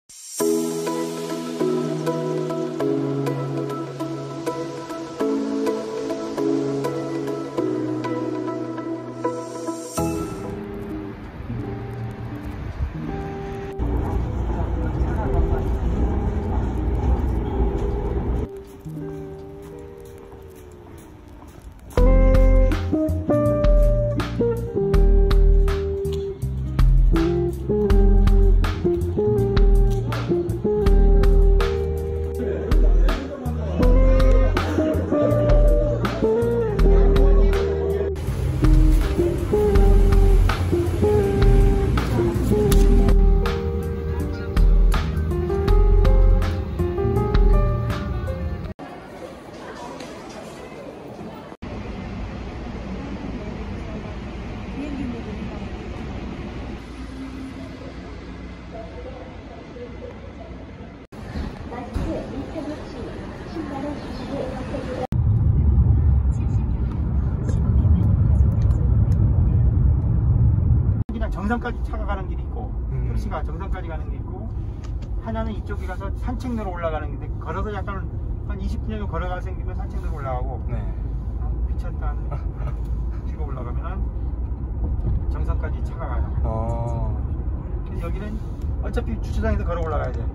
그냥 정상까지 차가 가는 길이 있고 택시가 정상까지 가는 게 있고, 하나는 이쪽에 가서 산책로로 올라가는 길인데, 걸어서 약간 한 20분 정도 걸어가 생기면 산책로로 올라가고, 네. 귀찮다 뒤로 올라가면 정상까지 차가 가요. 근데 여기는 어차피 주차장에서 걸어 올라가야 돼.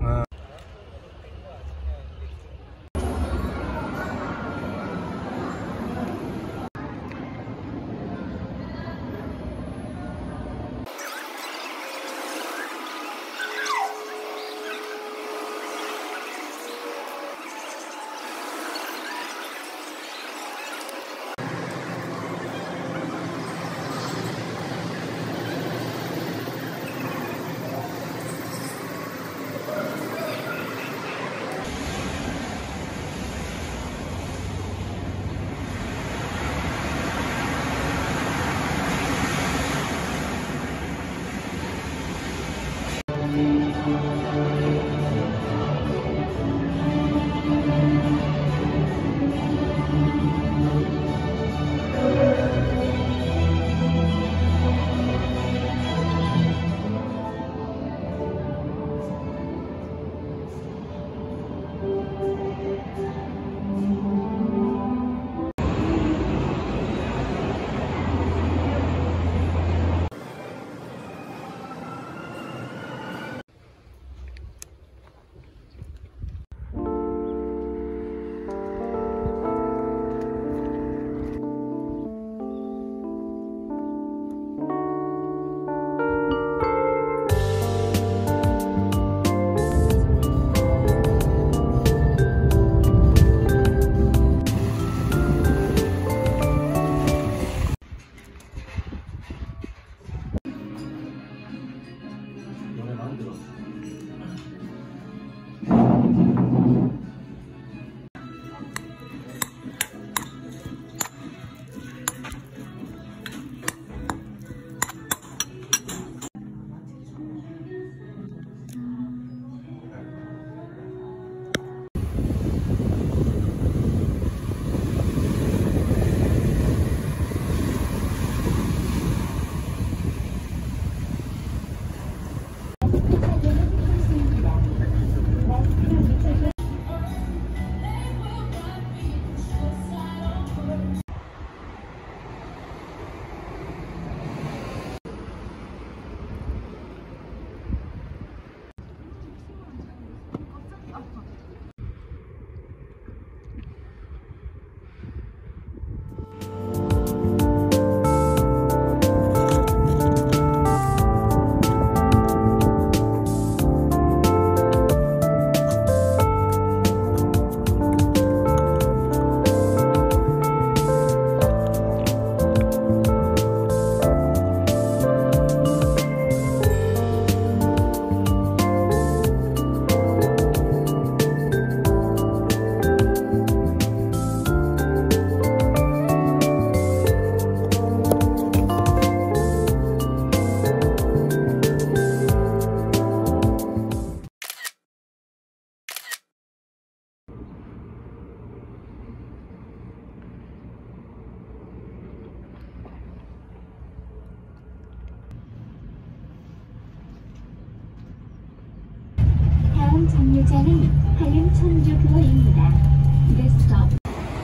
다음 정류장은 한림 천주교입니다. This stop.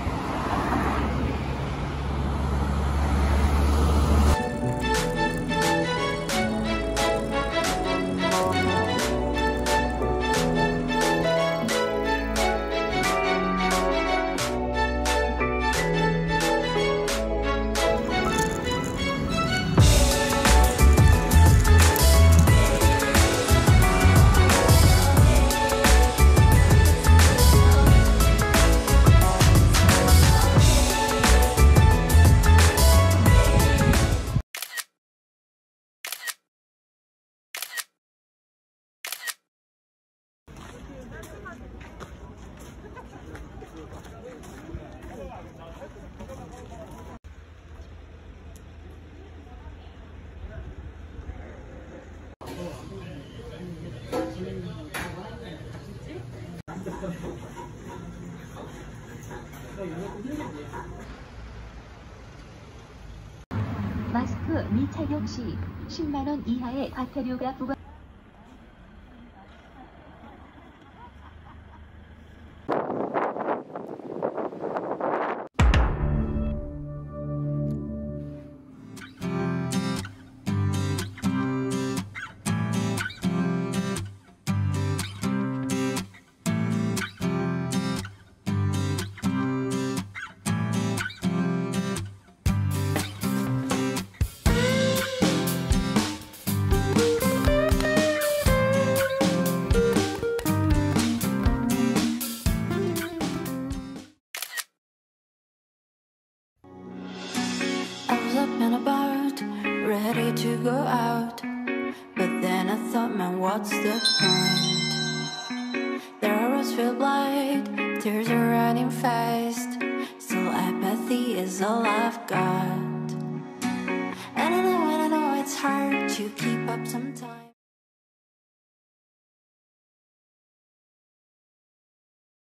마스크 미착용 시 10만원 이하의 과태료가 부과. And about, ready to go out, but then I thought, man, what's the point? There I was, feel blind, tears are running fast, still apathy is all I've got. And I know it's hard to keep up sometimes.